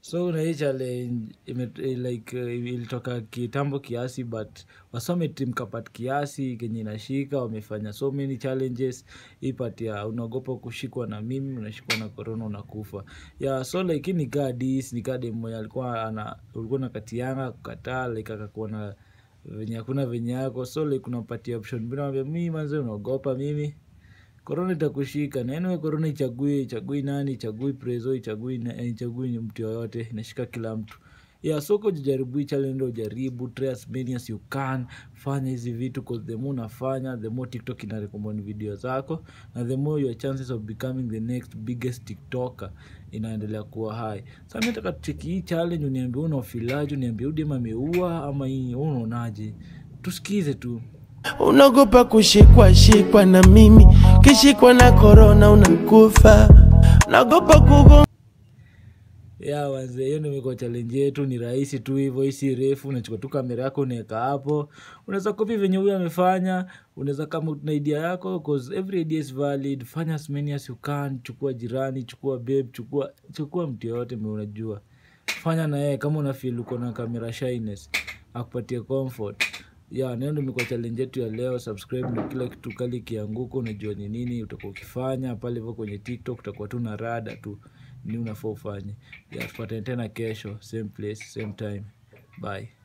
So na hii challenge ilitoka kitambo kiasi, but wasome team kapat kiasi kenye inashika, wamefanya so many challenges. Hii part ya unaogopa kushikwa na mimi, unashikwa na corona unakufa. Yeah, so like ni gadis, ni kade mmoja ulikuwa na katianga kukataa, like akakuwa na venye hakuna venye yako. So like unapatia option bila mimi manze unaogopa mimi corona itakushika. Na anyway corona ichagui nani, ichagui prezo, ichagui mtu yoyote, inashika kila mtu. Yeah, so kujaribu challenge, ujaribu, try as many as you can. Fanya hizi vitu cause the more unafanya, the more TikTok ina recommend video zako, na the more your chances of becoming the next biggest TikToker inaendelea kuwa high. Sasa mimi nataka tucheki hii challenge, uniambie unafilaje, uniambie udema ameua ama hii unaonaje. Tusikize tu. Unagopa kushikwa na mimi, kishikwa na corona unakufa. Unagopa kugo. Yeah, wanze, hiyo ndio miko challenge yetu, ni rahisi tu hivyo, hisi refu, unachukua tu kamera yako unaweka hapo. Unaweza copy venye huyu amefanya, unaweza kama una idea yako cause every idea is valid. Fanya as many as you can, chukua jirani, chukua babe, chukua mtu yote unajua. Fanya na yeye kama una feel uko na camera shyness, akupatie comfort. Yeah, ndio miko challenge yetu ya leo. Subscribe na kila kitu kali kianguko unajua ni nini utakuwa ukifanya pale hivyo kwenye TikTok, utakuwa tu na rada tu ni unafaa ufanye. Yeah, tupatane tena kesho, same place, same time. Bye.